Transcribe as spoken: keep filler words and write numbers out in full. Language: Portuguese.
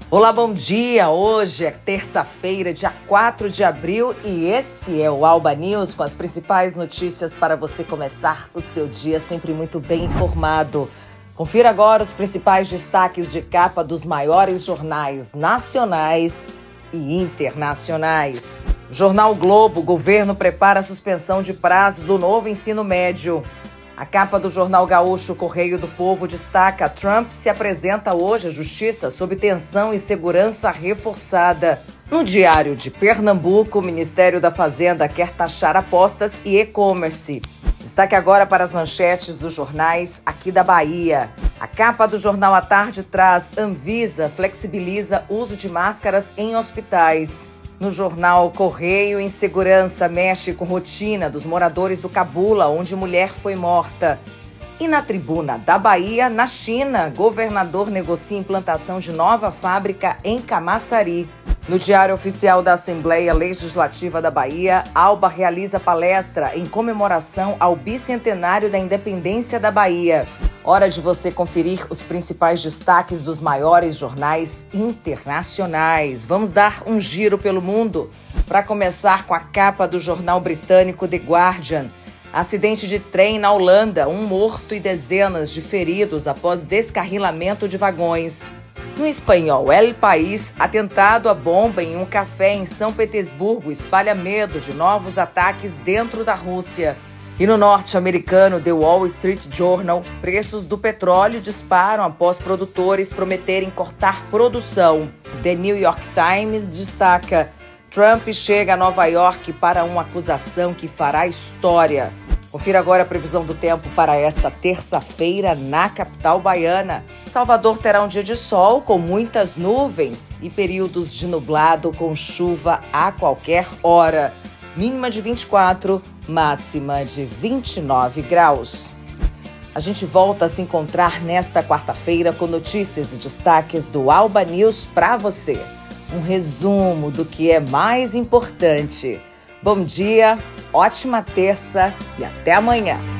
Olá, bom dia! Hoje é terça-feira, dia quatro de abril, e esse é o Alba News com as principais notícias para você começar o seu dia sempre muito bem informado. Confira agora os principais destaques de capa dos maiores jornais nacionais e internacionais. Jornal Globo, governo prepara a suspensão de prazo do novo ensino médio. A capa do Jornal Gaúcho Correio do Povo destaca: Trump se apresenta hoje à justiça sob tensão e segurança reforçada. No Diário de Pernambuco, o Ministério da Fazenda quer taxar apostas e e-commerce. Destaque agora para as manchetes dos jornais aqui da Bahia. A capa do Jornal à Tarde traz: Anvisa flexibiliza uso de máscaras em hospitais. No jornal Correio, insegurança mexe com rotina dos moradores do Cabula, onde mulher foi morta. E na Tribuna da Bahia, na China, governador negocia implantação de nova fábrica em Camaçari. No Diário Oficial da Assembleia Legislativa da Bahia, Alba realiza palestra em comemoração ao bicentenário da independência da Bahia. Hora de você conferir os principais destaques dos maiores jornais internacionais. Vamos dar um giro pelo mundo. Para começar com a capa do jornal britânico The Guardian. Acidente de trem na Holanda, um morto e dezenas de feridos após descarrilamento de vagões. No espanhol El País, atentado à bomba em um café em São Petersburgo espalha medo de novos ataques dentro da Rússia. E no norte-americano The Wall Street Journal, preços do petróleo disparam após produtores prometerem cortar produção. The New York Times destaca: Trump chega a Nova York para uma acusação que fará história. Confira agora a previsão do tempo para esta terça-feira na capital baiana. Salvador terá um dia de sol com muitas nuvens e períodos de nublado com chuva a qualquer hora. Mínima de vinte e quatro, máxima de vinte e nove graus. A gente volta a se encontrar nesta quarta-feira com notícias e destaques do Alba News para você. Um resumo do que é mais importante. Bom dia, ótima terça e até amanhã.